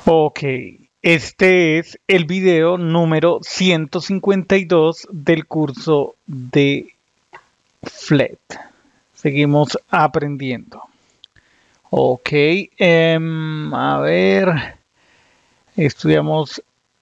Ok, este es el video número 152 del curso de FLET. Seguimos aprendiendo. Ok, a ver, estudiamos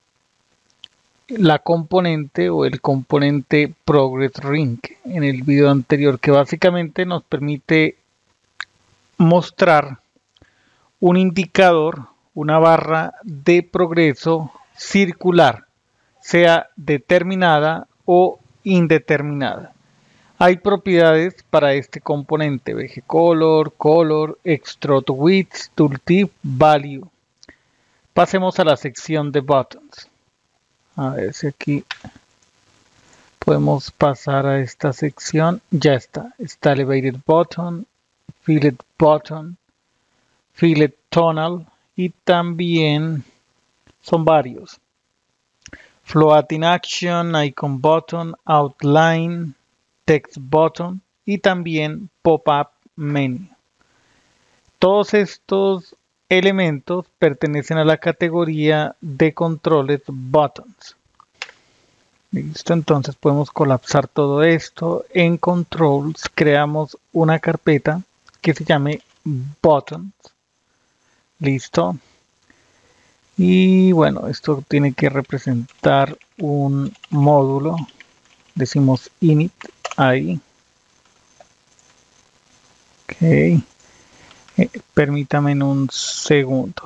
la componente o el componente Progress Ring en el video anterior, que básicamente nos permite mostrar un indicador, una barra de progreso circular, sea determinada o indeterminada. Hay propiedades para este componente: BGColor, Color, Extrude Width, Tooltip, Value. Pasemos a la sección de Buttons. A ver si aquí podemos pasar a esta sección. Ya está. Está Elevated Button, Fillet Button, Fillet Tonal y también son varios. Floating Action, Icon Button, Outline, Text Button y también Pop-up Menu. Todos estos elementos pertenecen a la categoría de controles Buttons. Listo, entonces podemos colapsar todo esto. En Controls creamos una carpeta que se llame Buttons. Listo. Y bueno, esto tiene que representar un módulo. Decimos init ahí. Ok. Permítame un segundo.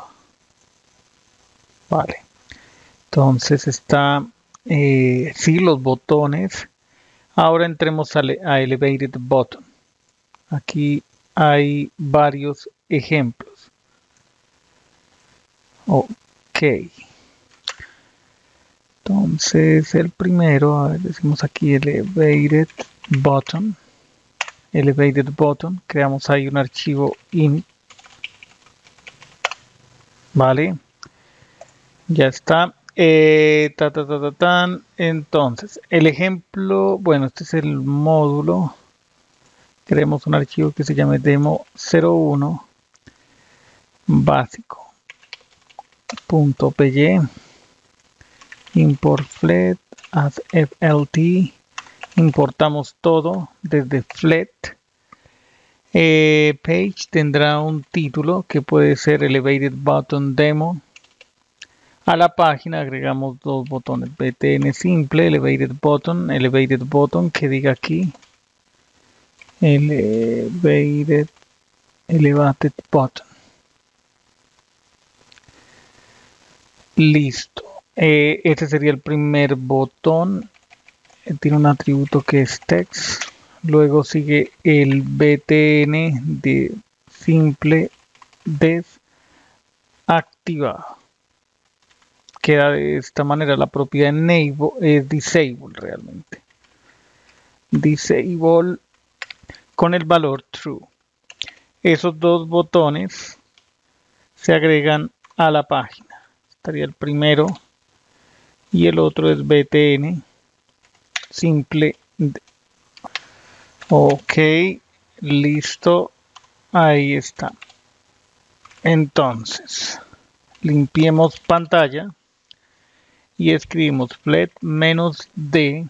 Vale. Entonces está, sí, los botones. Ahora entremos a Elevated Button. Aquí hay varios ejemplos. Ok. Entonces el primero, a ver, decimos aquí Elevated Button. Elevated Button. Creamos ahí un archivo init. Vale. Ya está. Entonces, el ejemplo, bueno, este es el módulo. Creemos un archivo que se llame demo01 básico.py, import flet as flt, importamos todo desde flet. Page tendrá un título que puede ser Elevated Button Demo. A la página agregamos dos botones: btn simple, elevated button que diga aquí elevated button. Listo. Este sería el primer botón. Tiene un atributo que es text. Luego sigue el btn de simple desactivado. Queda de esta manera. La propiedad enable es disable realmente. Disable con el valor true. Esos dos botones se agregan a la página. Estaría el primero y el otro es btn simple. Ok, listo. Ahí está. Entonces, limpiemos pantalla y escribimos flet -d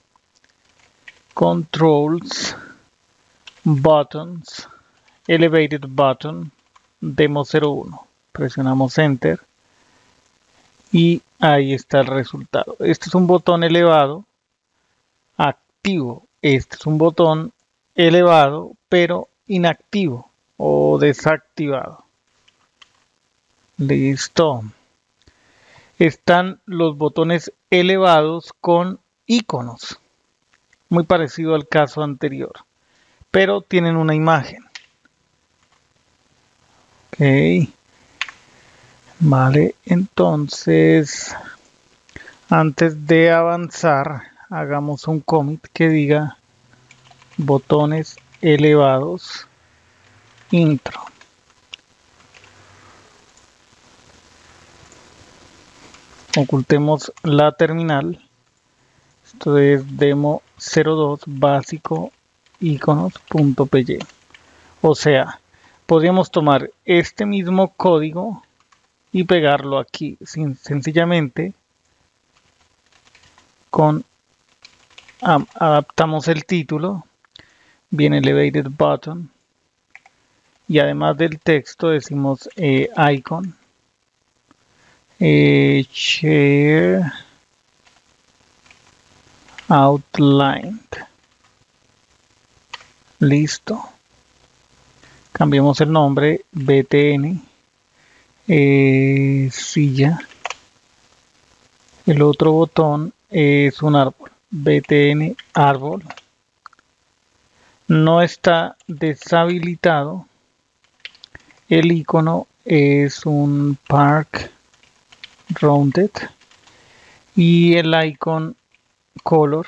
controls buttons elevated button demo01. Presionamos enter y ahí está el resultado. Este es un botón elevado activo. Este es un botón elevado pero inactivo o desactivado. Listo. Están los botones elevados con iconos, muy parecido al caso anterior, pero tienen una imagen. Ok. Vale, entonces antes de avanzar hagamos un commit que diga botones elevados intro. Ocultemos la terminal. Esto es demo02 básico iconos.py. O sea, podríamos tomar este mismo código y pegarlo aquí, sencillamente adaptamos el título, viene elevated button, y además del texto decimos icon, share outlined. Listo. Cambiemos el nombre, btn silla. El otro botón es un árbol, btn árbol. No está deshabilitado. El icono es un park rounded y el icon color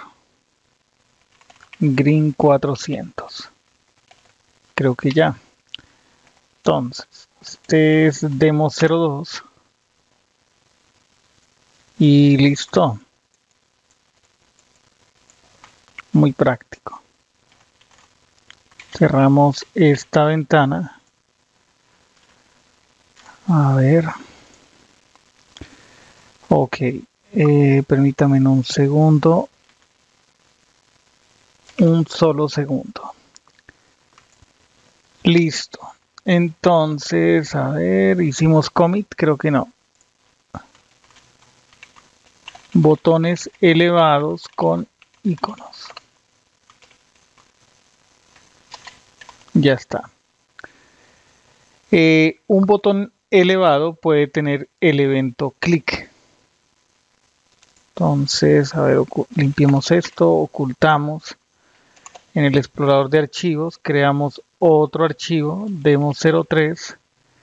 green 400. Creo que ya. Entonces, este es demo 02 y listo. Muy práctico. Cerramos esta ventana. A ver. Ok. Permítame un segundo. Un solo segundo. Listo. Entonces, a ver, hicimos commit, creo que no. Botones elevados con iconos. Ya está. Un botón elevado puede tener el evento clic. Entonces, a ver, limpiemos esto, ocultamos. En el explorador de archivos creamos otro archivo, demo03,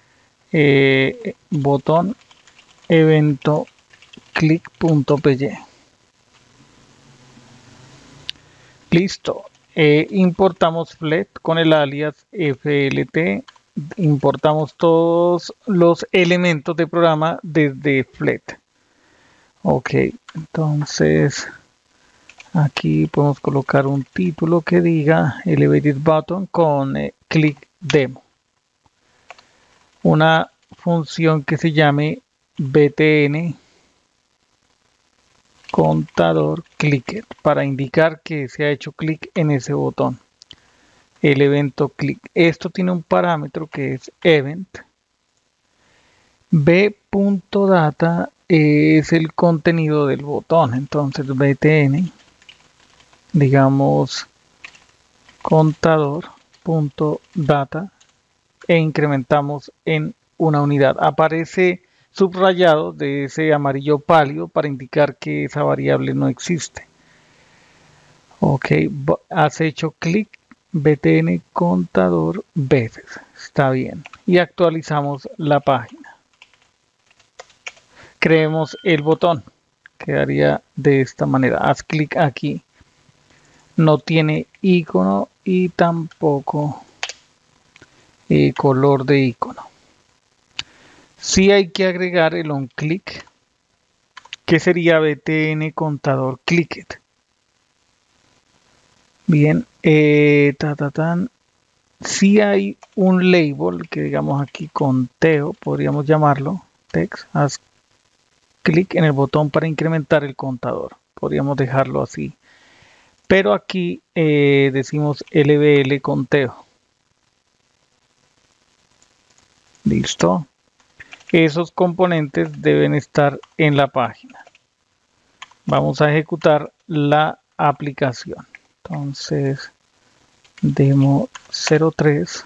botón evento click.py. Listo. Importamos flet con el alias flt. Importamos todos los elementos de programa desde flet. Ok, entonces aquí podemos colocar un título que diga elevated button con click demo. Una función que se llame btn contador clicked para indicar que se ha hecho clic en ese botón. El evento click. Esto tiene un parámetro que es event. b.data es el contenido del botón. Entonces btn, digamos, contador.data e incrementamos en una unidad. Aparece subrayado de ese amarillo pálido para indicar que esa variable no existe. Ok, has hecho clic btn contador veces. Está bien. Y actualizamos la página. Creemos el botón. Quedaría de esta manera. Haz clic aquí. No tiene icono y tampoco color de icono. Sí hay que agregar el onClick, que sería btn contador clicked. Bien, si hay un label que digamos aquí conteo, podríamos llamarlo text, haz clic en el botón para incrementar el contador, podríamos dejarlo así, pero aquí decimos lbl conteo. Listo. Esos componentes deben estar en la página. Vamos a ejecutar la aplicación. Entonces, demo 03.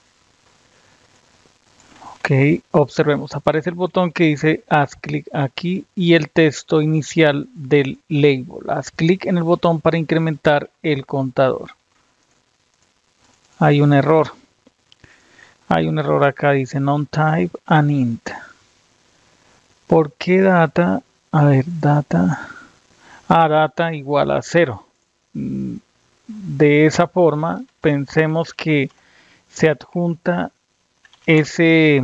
Ok, observemos. Aparece el botón que dice haz clic aquí y el texto inicial del label. Haz clic en el botón para incrementar el contador. Hay un error. Hay un error acá, dice non-type and int. ¿Por qué data? A ver, data. Data igual a 0. De esa forma, pensemos que se adjunta ese,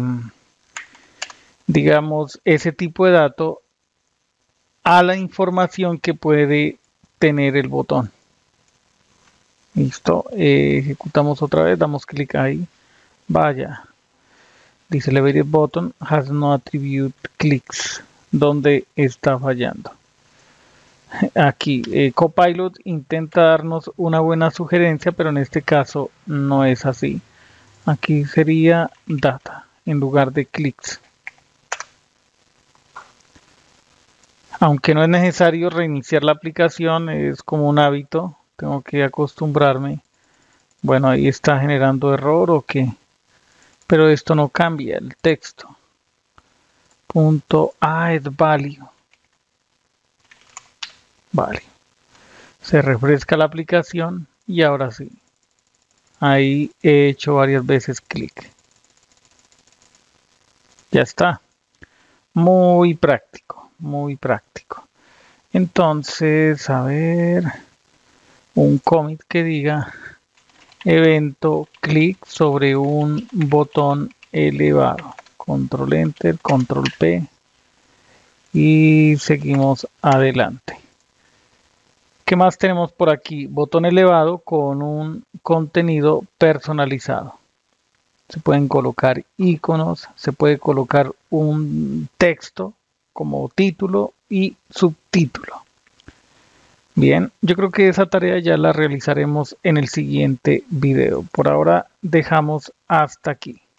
digamos, ese tipo de dato a la información que puede tener el botón. Listo. Ejecutamos otra vez, damos clic ahí. Vaya. Dice elevated button has no attribute clicks. ¿Dónde está fallando? Aquí, Copilot intenta darnos una buena sugerencia, pero en este caso no es así. Aquí sería data en lugar de clics. Aunque no es necesario reiniciar la aplicación, es como un hábito, tengo que acostumbrarme. Bueno, ahí está generando error o qué, pero esto no cambia el texto. Punto add value. Vale, se refresca la aplicación y ahora sí. Ahí he hecho varias veces clic. Ya está. Muy práctico, muy práctico. Entonces, a ver, un commit que diga evento clic sobre un botón elevado. Control Enter, Control P y seguimos adelante. ¿Qué más tenemos por aquí? Botón elevado con un contenido personalizado. Se pueden colocar iconos, se puede colocar un texto como título y subtítulo. Bien, yo creo que esa tarea ya la realizaremos en el siguiente video. Por ahora dejamos hasta aquí.